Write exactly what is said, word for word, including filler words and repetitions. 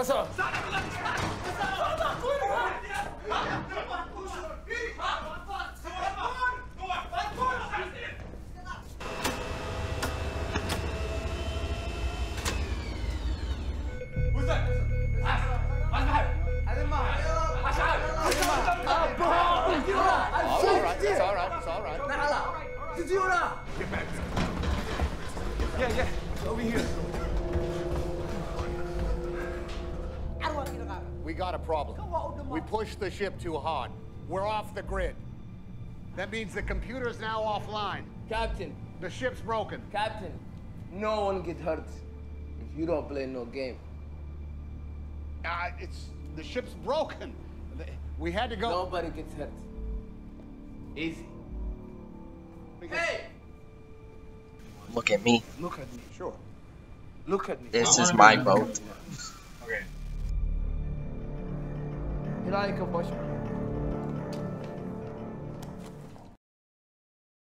Sir. It's all right, it's all right. Get back. Yeah, yeah. Over here. We got a problem. We pushed the ship too hard. We're off the grid. That means the computer's now offline. Captain. The ship's broken. Captain, no one get hurt if you don't play no game. Uh, it's the ship's broken. We had to go. Nobody gets hurt. Easy. Hey! Look at me. Look at me. Sure. Look at me. This is my boat. Okay. Here I come, boys.